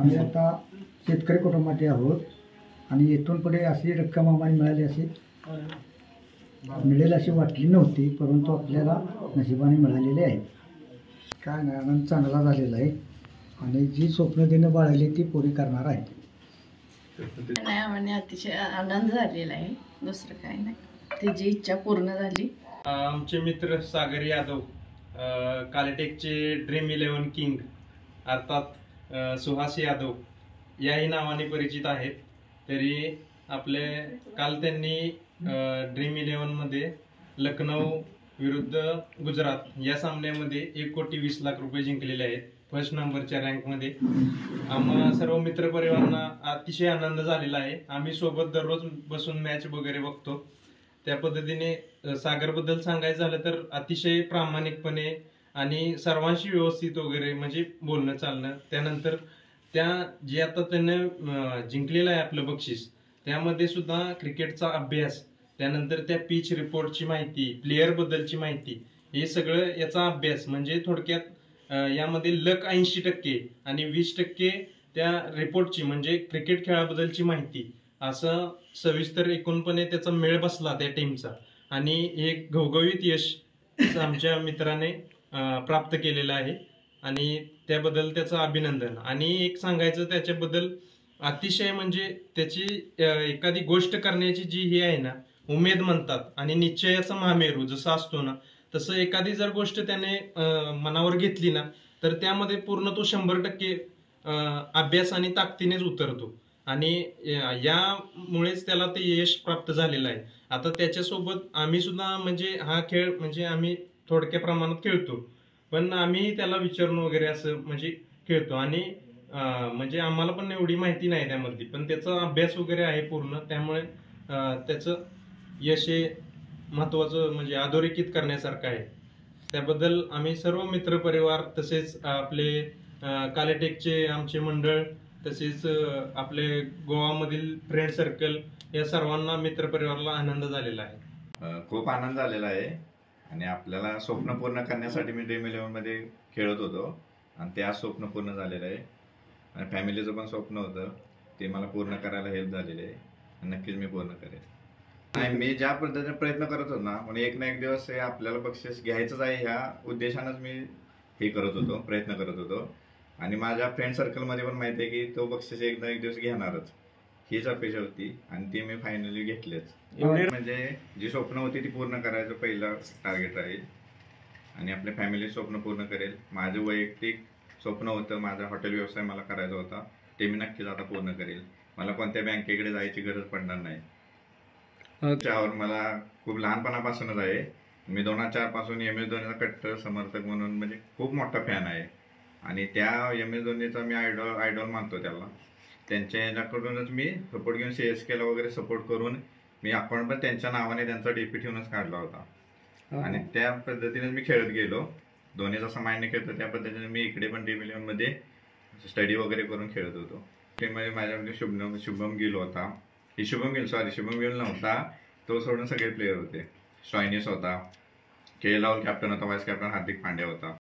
आम्ही आता शेतकरी कुटुंबाचे आहोत आणि इथून पुढे अशी रक्कम आम्हाला मिळाली मिळेल अशी वाटली नव्हती, परंतु आपल्याला नशिबाने मिळालेली आहे. काय नाही, आनंद चांगला झालेला आहे आणि जी स्वप्न देणं बाळगली ती पुरी करणार आहे. नाही आम्हाला अतिशय आनंद झालेला आहे, दुसरं काही नाही. त्याची इच्छा पूर्ण झाली. आमचे मित्र सागर यादव कालेटेकचे ड्रीम 11 किंग अर्थात सुहास यादव याही नावाने परिचित आहेत. तरी आपले काल त्यांनी ड्रीम 11 मध्ये लखनौ विरुद्ध गुजरात या सामन्यामध्ये 1,20,00,000 रुपये जिंकलेले आहेत फर्स्ट नंबरच्या रँकमध्ये. आम्हा सर्व मित्र परिवारांना अतिशय आनंद झालेला आहे. आम्ही सोबत दररोज बसून मॅच वगैरे बघतो. त्या पद्धतीने सागरबद्दल सांगायचं झालं तर अतिशय प्रामाणिकपणे आणि सर्वांशी व्यवस्थित वगैरे म्हणजे बोलणं चालणं. त्यानंतर जे आता त्यानं जिंकलेलं आहे आपलं बक्षीस, त्यामध्ये सुद्धा क्रिकेटचा अभ्यास, त्यानंतर त्या पिच रिपोर्टची माहिती, प्लेयर बद्दलची माहिती, हे सगळं याचा अभ्यास म्हणजे थोडक्यात यामध्ये लक 80% आणि 20% त्या रिपोर्टची म्हणजे क्रिकेट खेळाबद्दलची माहिती, असं सविस्तर एकूणपणे त्याचा मेळ बसला त्या टीमचा आणि एक घवघवीत यश आमच्या मित्राने प्राप्त केलेलं आहे आणि त्याबद्दल त्याचं अभिनंदन. आणि एक सांगायचं त्याच्याबद्दल, अतिशय म्हणजे त्याची एखादी गोष्ट करण्याची जी ही आहे ना, उमेद म्हणतात आणि निश्चयाचा महामेरू जसं असतो ना, तसं एखादी जर गोष्ट त्याने मनावर घेतली ना, तर त्यामध्ये पूर्ण तो 100% अभ्यास आणि ताकदीनेच उतरतो आणि यामुळेच त्याला ते यश प्राप्त झालेलं आहे. आता त्याच्यासोबत आम्ही सुद्धा म्हणजे हा खेळ म्हणजे आम्ही थोडक्या प्रमाणात खेळतो, पण आम्ही त्याला विचारून वगैरे असं म्हणजे खेळतो आणि म्हणजे आम्हाला पण एवढी माहिती नाही त्यामध्ये, पण त्याचा अभ्यास वगैरे आहे पूर्ण. त्यामुळे त्याचं यश हे महत्वाचं म्हणजे अधोरेखित करण्यासारखं आहे. त्याबद्दल आम्ही सर्व मित्रपरिवार तसेच आपले कालेटेकचे आमचे मंडळ तसेच आपले गोवामधील फ्रेंड सर्कल या सर्वांना मित्रपरिवाराला आनंद झालेला आहे. खूप आनंद झालेला आहे आणि आपल्याला स्वप्न पूर्ण करण्यासाठी मी ड्रीम 11 मध्ये खेळत होतो आणि ते आज स्वप्न पूर्ण झालेलं आहे आणि फॅमिलीचं पण स्वप्न होतं ते मला पूर्ण करायला हेल्प झालेली आहे आणि नक्कीच मी पूर्ण करेन. आणि मी ज्या पद्धतीने प्रयत्न करत होतो ना, म्हणजे एक ना एक दिवस हे आपल्याला बक्षीस घ्यायचंच आहे ह्या उद्देशानंच मी हे करत होतो, प्रयत्न करत होतो आणि माझ्या फ्रेंड सर्कलमध्ये पण माहिती आहे की तो बक्षीस एक ना एक दिवस घेणारच, हीच अपेक्षा होती आणि ती मी फायनली घेतलेच. म्हणजे जी स्वप्न होती ती पूर्ण करायचं पहिलं टार्गेट राहील आणि आपल्या फॅमिली स्वप्न पूर्ण करेल. माझं वैयक्तिक स्वप्न होतं, माझा हॉटेल व्यवसाय मला करायचा होता, ते मी नक्कीच आता पूर्ण करेल. मला कोणत्या बँकेकडे जायची गरज पडणार नाही. त्यावर मला खूप लहानपणापासूनच आहे. मी 2004 पासून MS धोनीचा कट्टर समर्थक म्हणून म्हणजे खूप मोठा फॅन आहे आणि त्या MS धोनीचा मी आयडॉल मानतो त्याला. त्यांच्या ह्याच्याकडूनच मी सपोर्ट घेऊन CSKला वगैरे सपोर्ट करून मी अकाउंट पण त्यांच्या नावाने त्यांचा DP ठेवूनच काढला होता आणि त्या पद्धतीनेच मी खेळत गेलो. धोनी जसा मान्य खेळतो त्या पद्धतीने मी इकडे पण ड्रीम 11 मध्ये स्टडी वगैरे करून खेळत होतो. टीममध्ये माझ्यामध्ये शुभम गिल होता, शुभम गिल नव्हता, तो सोडून सगळे प्लेयर होते. स्टॉयनिस होता, KL राहुल कॅप्टन होता, व्हाईस कॅप्टन हार्दिक पांड्या होता.